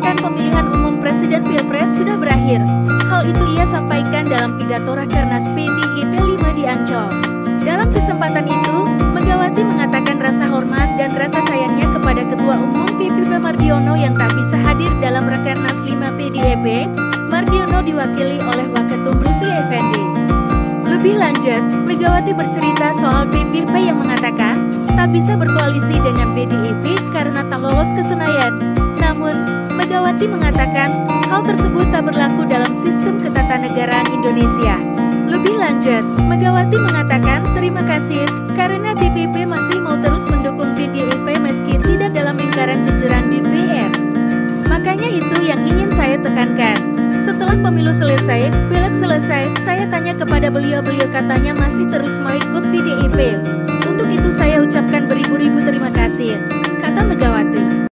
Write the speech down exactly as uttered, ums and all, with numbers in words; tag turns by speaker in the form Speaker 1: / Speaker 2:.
Speaker 1: menyatakan pemilihan umum Presiden Pilpres sudah berakhir. Hal itu ia sampaikan dalam pidato Rakernas P D I P lima di Ancol. Dalam kesempatan itu, Megawati mengatakan rasa hormat dan rasa sayangnya kepada Ketua Umum P B B Mardiono yang tak bisa hadir dalam Rakernas lima P D I P. Mardiono diwakili oleh Waketum Rusli Effendi. Lebih lanjut, Megawati bercerita soal P B B yang mengatakan tak bisa berkoalisi dengan P D I P karena tak lolos ke Senayan. Namun, Megawati mengatakan hal tersebut tak berlaku dalam sistem ketatanegaraan Indonesia. Lebih lanjut, Megawati mengatakan terima kasih karena P B B masih mau terus mendukung P D I P meski tidak dalam lingkaran jajaran D P R. Makanya itu yang ingin saya tekankan. Setelah pemilu selesai, pileg selesai, saya tanya kepada beliau-beliau katanya masih terus mau ikut P D I P. Untuk itu saya ucapkan beribu-ribu terima kasih, kata Megawati.